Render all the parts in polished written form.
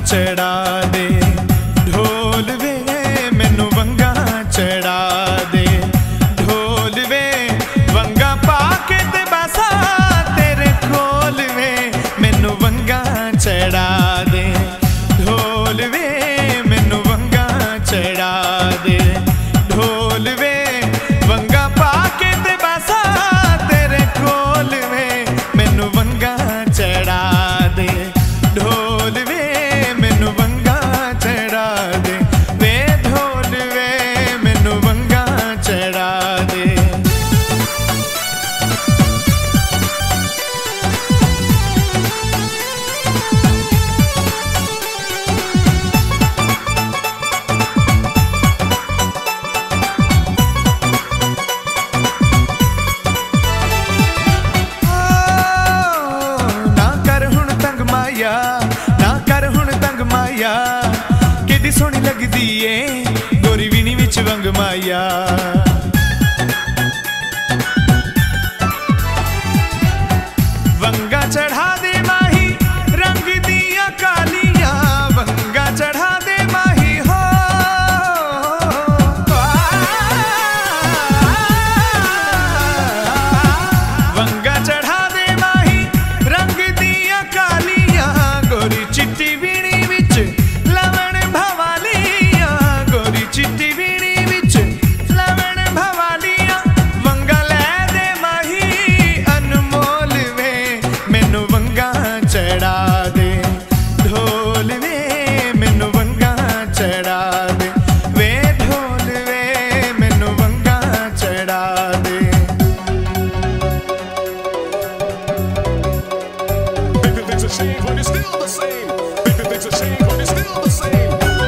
चढ़ा दे ढोल वे मैनू वंगा चढ़ा दे ढोल वे वंगा पाके ते बसा तेरे कोल वे मैनू वंगा चढ़ा दे ढोल वे मैनू वंगा चढ़ा दे ढोल वे वंगा पाके ते बसा तेरे कोल वे मैनू वंगा चढ़ा दे ढोल वे मैनू वंगा चढ़ा दे वे ढोल वे मैनू वंगा चढ़ा दे। ना कर हुण तंग माया केडी सोहनी लगदी ए गोरी वीणी विच वंग माया वंगा चढ़ा दे माही रंग दिया कालियां वंगा चढ़ा दे माही हो वंगा चढ़ा दे माही रंग दिया कालियां गोरी चिट्टी वीणी विच लवण भवालियां गोरी चिट्टी वीणी विच लवण भवालियां वंगा लै दे माही अनमोल वे मैनू वंगा चढ़ा दे ढोल वे मैनू वंगा चढ़ा दे वे ढोल वे मैनू वंगा चढ़ा दे। It's a shame, but it's still the same. It's a shame, but it's still the same.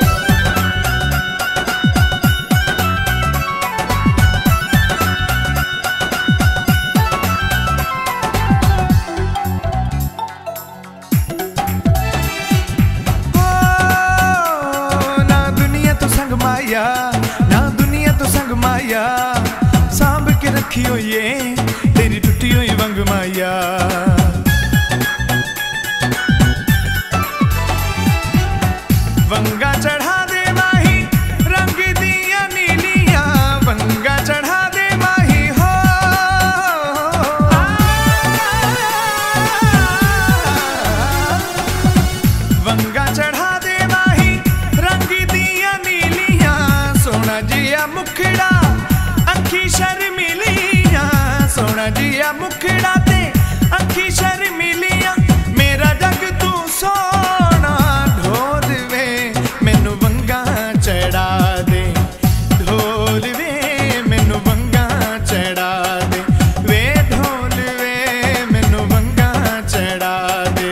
ना दुनिया तो संग माया ना दुनिया तो संग माया सांभ के रखी हुई है तेरी टूटी हुई वंग माया वंगा चढ़ा दे माही रंग दिया नीलियां वंगा चढ़ा दे माही हो वंगा चढ़ा दे माही रंग दिया नीलियां सोना जिया मुखड़ा अखी शर्मिलियां सोना जिया मुखड़ा ते अखी शर्मिलियां मेरा जग तू सोना ढोल वे मैनू वंगा चढ़ा दे ढोल वे मैनू वंगा चढ़ा दे वे ढोल वे मैनू वंगा चढ़ा दे।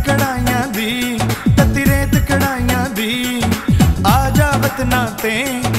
तत्ती रेत कढ़ाइयां दी आ जा वतना ते